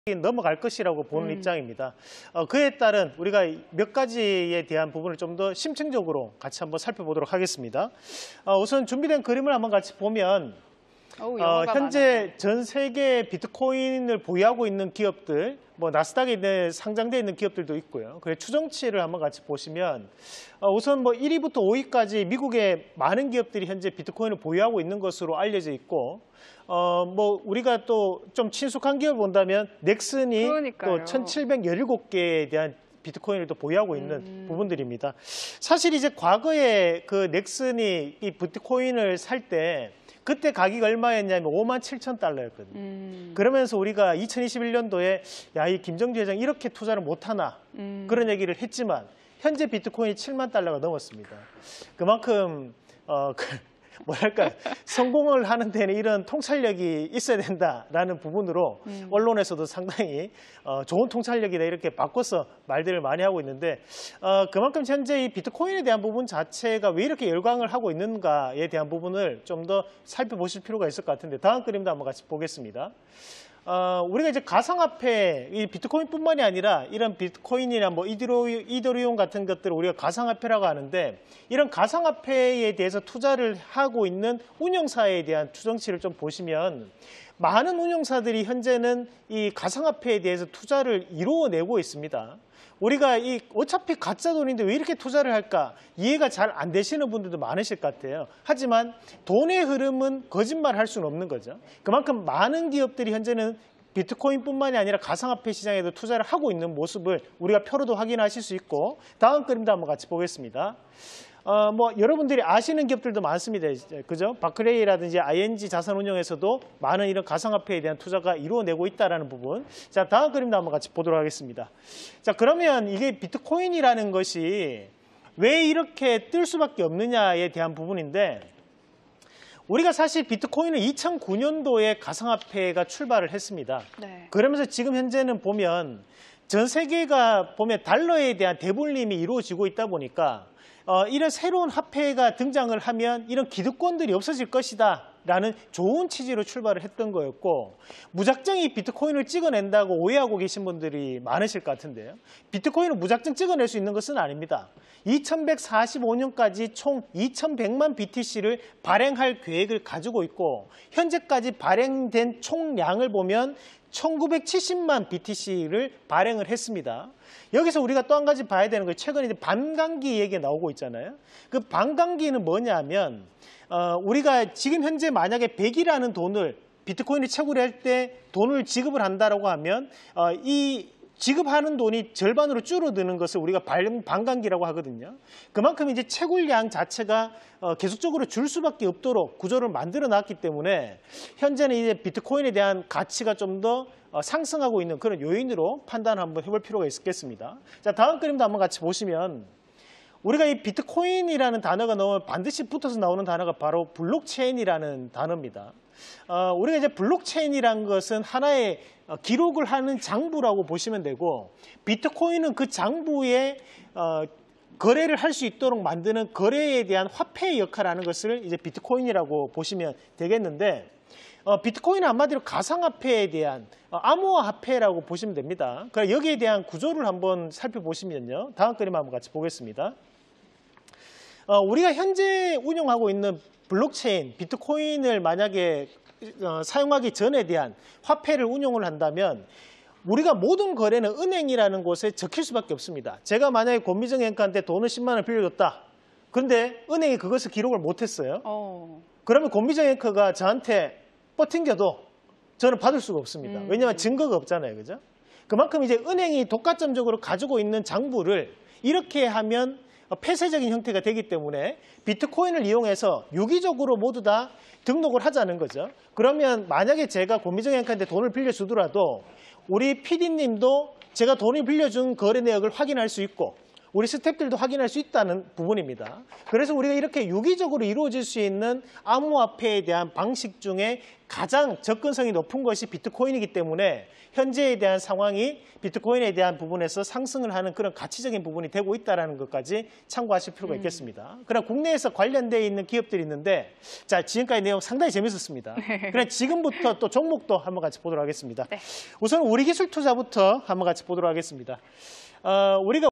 넘어갈 것이라고 보는 입장입니다. 그에 따른 우리가 몇 가지에 대한 부분을 좀 더 심층적으로 같이 한번 살펴보도록 하겠습니다. 우선 준비된 그림을 한번 같이 보면 현재 많아요. 전 세계 비트코인을 보유하고 있는 기업들, 뭐 나스닥에 상장되어 있는 기업들도 있고요. 그래 추정치를 한번 같이 보시면 우선 뭐 1위부터 5위까지 미국의 많은 기업들이 현재 비트코인을 보유하고 있는 것으로 알려져 있고, 뭐 우리가 또 좀 친숙한 기업을 본다면 넥슨이 그러니까요. 또 1,717개에 대한 비트코인을 또 보유하고 있는 부분들입니다. 사실 이제 과거에 그 넥슨이 이 비트코인을 살 때 그때 가격이 얼마였냐면 57,000달러였거든요. 그러면서 우리가 2021년도에 야, 이 김정주 회장 이렇게 투자를 못하나 그런 얘기를 했지만 현재 비트코인이 7만 달러가 넘었습니다. 그만큼 뭐랄까 성공을 하는 데는 이런 통찰력이 있어야 된다라는 부분으로 언론에서도 상당히 좋은 통찰력이다 이렇게 바꿔서 말들을 많이 하고 있는데, 그만큼 현재 이 비트코인에 대한 부분 자체가 왜 이렇게 열광을 하고 있는가에 대한 부분을 좀 더 살펴보실 필요가 있을 것 같은데, 다음 그림도 한번 같이 보겠습니다. 우리가 이제 가상화폐, 이 비트코인뿐만이 아니라 이런 비트코인이나 뭐 이더리움 같은 것들을 우리가 가상화폐라고 하는데, 이런 가상화폐에 대해서 투자를 하고 있는 운영사에 대한 추정치를 좀 보시면 많은 운영사들이 현재는 이 가상화폐에 대해서 투자를 이루어내고 있습니다. 우리가 어차피 가짜 돈인데 왜 이렇게 투자를 할까 이해가 잘 안 되시는 분들도 많으실 것 같아요. 하지만 돈의 흐름은 거짓말할 수는 없는 거죠. 그만큼 많은 기업들이 현재는 비트코인뿐만이 아니라 가상화폐 시장에도 투자를 하고 있는 모습을 우리가 표로도 확인하실 수 있고, 다음 그림도 한번 같이 보겠습니다. 뭐 여러분들이 아시는 기업들도 많습니다. 그죠? 바클레이라든지 ING 자산운용에서도 많은 이런 가상화폐에 대한 투자가 이루어내고 있다는 부분. 자, 다음 그림도 한번 같이 보도록 하겠습니다. 자, 그러면 이게 비트코인이라는 것이 왜 이렇게 뜰 수밖에 없느냐에 대한 부분인데, 우리가 사실 비트코인은 2009년도에 가상화폐가 출발을 했습니다. 네. 그러면서 지금 현재는 보면 전 세계가 보면 달러에 대한 대불림이 이루어지고 있다 보니까 이런 새로운 화폐가 등장을 하면 이런 기득권들이 없어질 것이다 라는 좋은 취지로 출발을 했던 거였고, 무작정 이 비트코인을 찍어낸다고 오해하고 계신 분들이 많으실 것 같은데요. 비트코인을 무작정 찍어낼 수 있는 것은 아닙니다. 2145년까지 총 2100만 BTC를 발행할 계획을 가지고 있고, 현재까지 발행된 총량을 보면 1970만 BTC를 발행을 했습니다. 여기서 우리가 또 한 가지 봐야 되는 거, 최근에 이제 반감기 얘기가 나오고 있잖아요. 그 반감기는 뭐냐면 우리가 지금 현재 만약에 100이라는 돈을 비트코인을 채굴을 할 때 돈을 지급을 한다라고 하면 이 지급하는 돈이 절반으로 줄어드는 것을 우리가 반감기라고 하거든요. 그만큼 이제 채굴량 자체가 계속적으로 줄 수밖에 없도록 구조를 만들어 놨기 때문에 현재는 이제 비트코인에 대한 가치가 좀 더 상승하고 있는 그런 요인으로 판단을 한번 해볼 필요가 있겠습니다. 자, 다음 그림도 한번 같이 보시면 우리가 이 비트코인이라는 단어가 나오면 반드시 붙어서 나오는 단어가 바로 블록체인이라는 단어입니다. 우리가 이제 블록체인이라는 것은 하나의 기록을 하는 장부라고 보시면 되고, 비트코인은 그 장부에 거래를 할 수 있도록 만드는 거래에 대한 화폐의 역할을 하는 것을 이제 비트코인이라고 보시면 되겠는데, 비트코인은 한마디로 가상화폐에 대한 암호화폐라고 보시면 됩니다. 그러니까 여기에 대한 구조를 한번 살펴보시면요. 다음 그림 한번 같이 보겠습니다. 우리가 현재 운영하고 있는 블록체인, 비트코인을 만약에 사용하기 전에 대한 화폐를 운용을 한다면 우리가 모든 거래는 은행이라는 곳에 적힐 수밖에 없습니다. 제가 만약에 권미정 앵커한테 돈을 10만 원 빌려줬다. 그런데 은행이 그것을 기록을 못했어요. 그러면 권미정 앵커가 저한테 뻗팅겨도 저는 받을 수가 없습니다. 왜냐하면 증거가 없잖아요. 그죠? 그만큼 이제 은행이 독과점적으로 가지고 있는 장부를 이렇게 하면 폐쇄적인 형태가 되기 때문에 비트코인을 이용해서 유기적으로 모두 다 등록을 하자는 거죠. 그러면 만약에 제가 권미정 앵커한테 돈을 빌려주더라도 우리 PD님도 제가 돈을 빌려준 거래 내역을 확인할 수 있고, 우리 스태프들도 확인할 수 있다는 부분입니다. 그래서 우리가 이렇게 유기적으로 이루어질 수 있는 암호화폐에 대한 방식 중에 가장 접근성이 높은 것이 비트코인이기 때문에 현재에 대한 상황이 비트코인에 대한 부분에서 상승을 하는 그런 가치적인 부분이 되고 있다는 것까지 참고하실 필요가 있겠습니다. 그럼 국내에서 관련되어 있는 기업들이 있는데 자, 지금까지 내용 상당히 재밌었습니다. 그럼 지금부터 또 종목도 한번 같이 보도록 하겠습니다. 네. 우선 우리기술투자부터 한번 같이 보도록 하겠습니다. 우리가